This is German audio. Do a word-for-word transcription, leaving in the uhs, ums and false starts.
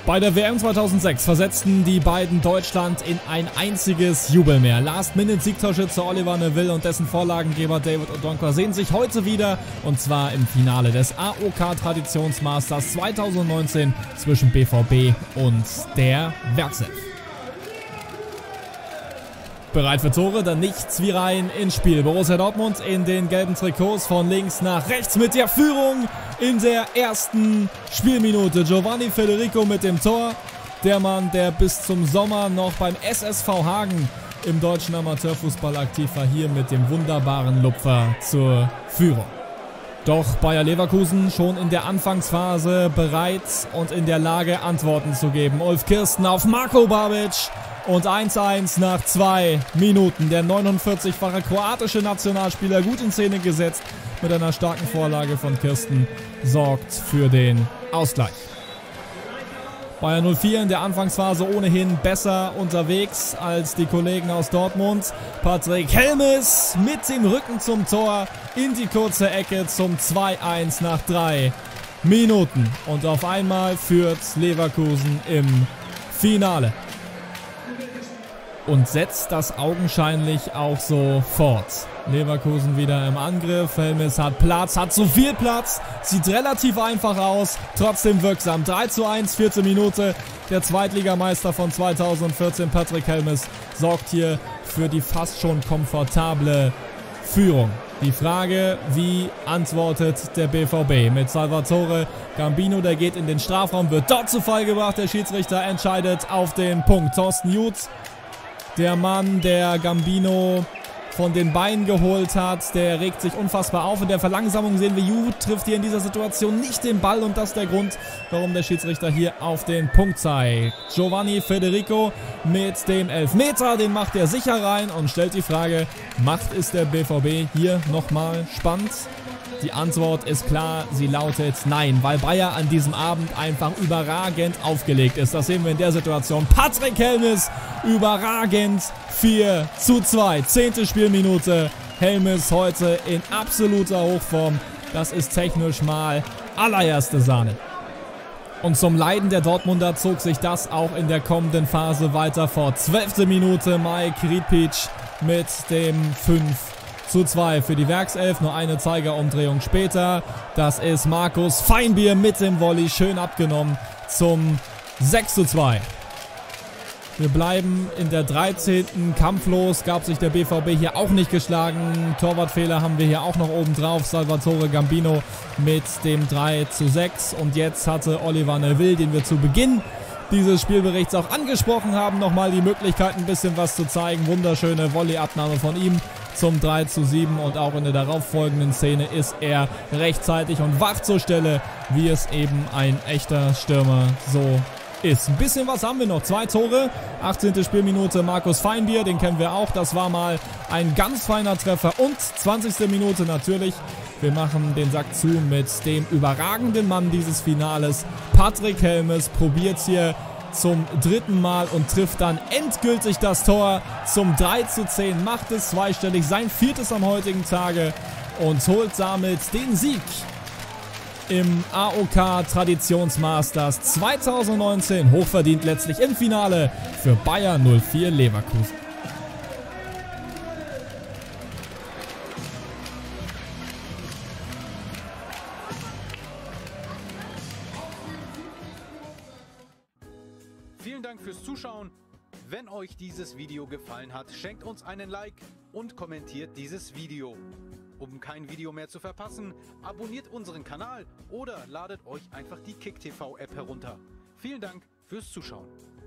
Bei der W M zweitausendsechs versetzten die beiden Deutschland in ein einziges Jubelmeer. Last-Minute-Siegtorschütze Oliver Neville und dessen Vorlagengeber David Odonkor sehen sich heute wieder, und zwar im Finale des A O K-Traditionsmasters zweitausendneunzehn zwischen B V B und der Werkself. Bereit für Tore, dann nichts wie rein ins Spiel. Borussia Dortmund in den gelben Trikots von links nach rechts mit der Führung in der ersten Spielminute. Giovanni Federico mit dem Tor. Der Mann, der bis zum Sommer noch beim S S V Hagen im deutschen Amateurfußball aktiv war, hier mit dem wunderbaren Lupfer zur Führung. Doch Bayer Leverkusen schon in der Anfangsphase bereit und in der Lage, Antworten zu geben. Ulf Kirsten auf Marko Babic. Und eins zu eins nach zwei Minuten. Der neunundvierzigfache kroatische Nationalspieler, gut in Szene gesetzt, mit einer starken Vorlage von Kirsten, sorgt für den Ausgleich. Bayer null vier in der Anfangsphase ohnehin besser unterwegs als die Kollegen aus Dortmund. Patrick Helmes mit dem Rücken zum Tor in die kurze Ecke zum zwei zu eins nach drei Minuten. Und auf einmal führt Leverkusen im Finale. Und setzt das augenscheinlich auch so fort. Leverkusen wieder im Angriff. Helmes hat Platz, hat so viel Platz. Sieht relativ einfach aus, trotzdem wirksam. drei zu eins, vierte Minute. Der Zweitligameister von zweitausendvierzehn, Patrick Helmes, sorgt hier für die fast schon komfortable Führung. Die Frage, wie antwortet der B V B mit Salvatore Gambino, der geht in den Strafraum, wird dort zu Fall gebracht. Der Schiedsrichter entscheidet auf den Punkt. Thorsten Jutz, der Mann, der Gambino von den Beinen geholt hat, der regt sich unfassbar auf. In der Verlangsamung sehen wir, Juth trifft hier in dieser Situation nicht den Ball, und das ist der Grund, warum der Schiedsrichter hier auf den Punkt zeigt. Giovanni Federico mit dem Elfmeter, den macht er sicher rein und stellt die Frage, macht es der B V B hier nochmal spannend? Die Antwort ist klar, sie lautet nein, weil Bayer an diesem Abend einfach überragend aufgelegt ist. Das sehen wir in der Situation. Patrick Helmes, überragend, vier zu zwei, zehnte Spielminute. Helmes heute in absoluter Hochform. Das ist technisch mal allererste Sahne. Und zum Leiden der Dortmunder zog sich das auch in der kommenden Phase weiter fort. zwölfte Minute, Mike Riedpic mit dem fünf zu zwei für die Werkself. Nur eine Zeigerumdrehung später. Das ist Markus Feinbier mit dem Volley. Schön abgenommen zum sechs zu zwei. Wir bleiben in der dreizehnten kampflos. Gab sich der B V B hier auch nicht geschlagen. Torwartfehler haben wir hier auch noch oben drauf. Salvatore Gambino mit dem drei zu sechs. Und jetzt hatte Oliver Neville, den wir zu Beginn dieses Spielberichts auch angesprochen haben, nochmal die Möglichkeit, ein bisschen was zu zeigen. Wunderschöne Volleyabnahme von ihm zum drei zu sieben, und auch in der darauffolgenden Szene ist er rechtzeitig und wach zur Stelle, wie es eben ein echter Stürmer so ist. Ein bisschen was haben wir noch. Zwei Tore, achtzehnte Spielminute, Markus Feinbier, den kennen wir auch. Das war mal ein ganz feiner Treffer. Und zwanzigste Minute natürlich. Wir machen den Sack zu mit dem überragenden Mann dieses Finales. Patrick Helmes probiert hier zum dritten Mal und trifft dann endgültig das Tor zum drei zu zehn. Macht es zweistellig, sein viertes am heutigen Tage, und holt damit den Sieg im A O K Traditionsmasters zweitausendneunzehn. Hochverdient letztlich im Finale für Bayer null vier Leverkusen. Vielen Dank fürs Zuschauen. Wenn euch dieses Video gefallen hat, schenkt uns einen Like und kommentiert dieses Video. Um kein Video mehr zu verpassen, abonniert unseren Kanal oder ladet euch einfach die KickTV App herunter. Vielen Dank fürs Zuschauen.